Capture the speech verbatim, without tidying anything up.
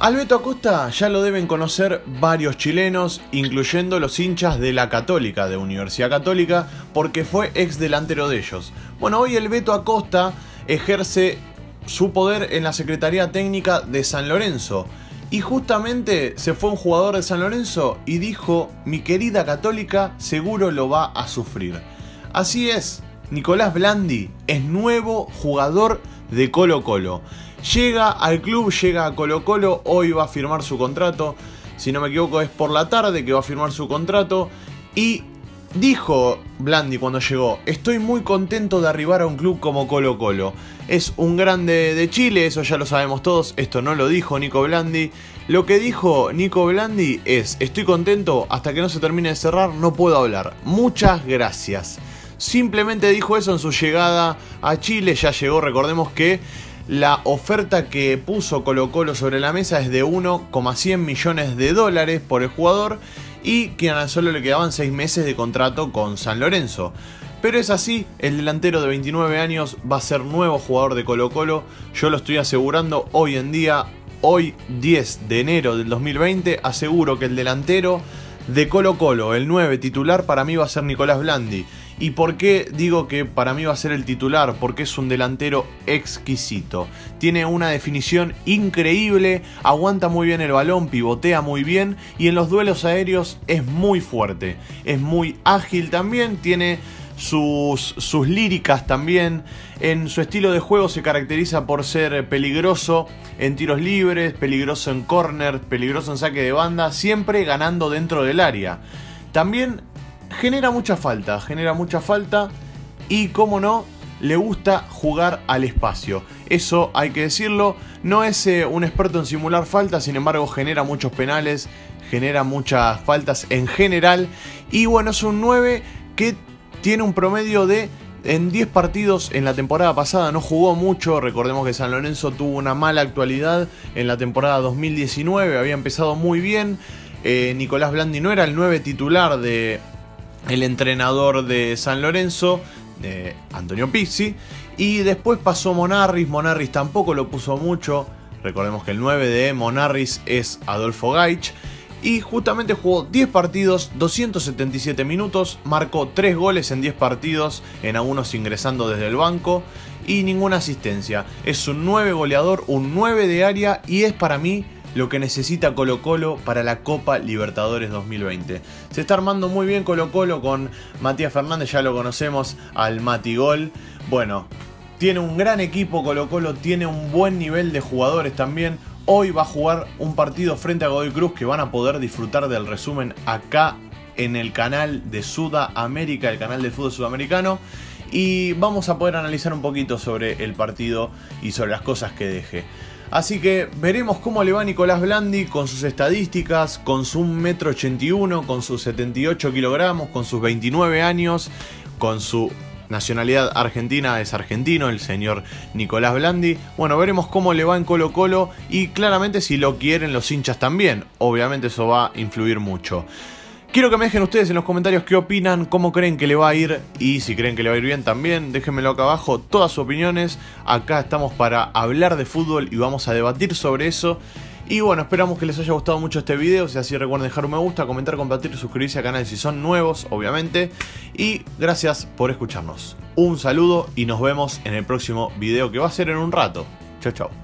Al Beto Acosta ya lo deben conocer varios chilenos, incluyendo los hinchas de la Católica, de Universidad Católica, porque fue ex delantero de ellos. Bueno, hoy el Beto Acosta ejerce su poder en la Secretaría Técnica de San Lorenzo. Y justamente se fue un jugador de San Lorenzo y dijo: mi querida Católica seguro lo va a sufrir. Así es, Nicolás Blandi es nuevo jugador de Colo Colo. Llega al club, llega a Colo Colo, hoy va a firmar su contrato. Si no me equivoco es por la tarde que va a firmar su contrato. Y dijo Blandi cuando llegó: estoy muy contento de arribar a un club como Colo Colo. Es un grande de Chile, eso ya lo sabemos todos. Esto no lo dijo Nico Blandi. Lo que dijo Nico Blandi es: estoy contento, hasta que no se termine de cerrar no puedo hablar. Muchas gracias. Simplemente dijo eso en su llegada a Chile. Ya llegó, recordemos que la oferta que puso Colo Colo sobre la mesa es de uno coma cien millones de dólares por el jugador y que a solo le quedaban seis meses de contrato con San Lorenzo. Pero es así, el delantero de veintinueve años va a ser nuevo jugador de Colo Colo. Yo lo estoy asegurando hoy en día, hoy diez de enero del dos mil veinte, aseguro que el delantero de Colo Colo, el nueve titular, para mí va a ser Nicolás Blandi. ¿Y por qué digo que para mí va a ser el titular? Porque es un delantero exquisito. Tiene una definición increíble, aguanta muy bien el balón, pivotea muy bien y en los duelos aéreos es muy fuerte. Es muy ágil también, tiene sus, sus líricas también. En su estilo de juego se caracteriza por ser peligroso en tiros libres, peligroso en córner, peligroso en saque de banda, siempre ganando dentro del área. También genera mucha falta, genera mucha falta y, como no, le gusta jugar al espacio. Eso hay que decirlo, no es eh, un experto en simular faltas, sin embargo genera muchos penales, genera muchas faltas en general. Y bueno, es un nueve que tiene un promedio de, en diez partidos en la temporada pasada, no jugó mucho. Recordemos que San Lorenzo tuvo una mala actualidad en la temporada dos mil diecinueve, había empezado muy bien. Eh, Nicolás Blandi no era el nueve titular de el entrenador de San Lorenzo, de Antonio Pizzi, y después pasó Monarris. Monarris tampoco lo puso mucho. Recordemos que el nueve de Monarris es Adolfo Gaich, y justamente jugó diez partidos, doscientos setenta y siete minutos, marcó tres goles en diez partidos, en algunos ingresando desde el banco, y ninguna asistencia. Es un nueve goleador, un nueve de área, y es para mí lo que necesita Colo Colo para la Copa Libertadores dos mil veinte. Se está armando muy bien Colo Colo con Matías Fernández, ya lo conocemos, al Mati Gol. Bueno, tiene un gran equipo Colo Colo, tiene un buen nivel de jugadores también. Hoy va a jugar un partido frente a Godoy Cruz que van a poder disfrutar del resumen acá en el canal de Sudamérica, el canal del fútbol sudamericano. Y vamos a poder analizar un poquito sobre el partido y sobre las cosas que deje. Así que veremos cómo le va a Nicolás Blandi con sus estadísticas, con su un metro ochenta y uno, con sus setenta y ocho kilogramos, con sus veintinueve años, con su nacionalidad argentina, es argentino el señor Nicolás Blandi. Bueno, veremos cómo le va en Colo Colo y claramente si lo quieren los hinchas también. Obviamente eso va a influir mucho. Quiero que me dejen ustedes en los comentarios qué opinan, cómo creen que le va a ir y si creen que le va a ir bien también. Déjenmelo acá abajo, todas sus opiniones. Acá estamos para hablar de fútbol y vamos a debatir sobre eso. Y bueno, esperamos que les haya gustado mucho este video. Si así, recuerden dejar un me gusta, comentar, compartir, suscribirse al canal si son nuevos, obviamente. Y gracias por escucharnos. Un saludo y nos vemos en el próximo video que va a ser en un rato. Chau, chau.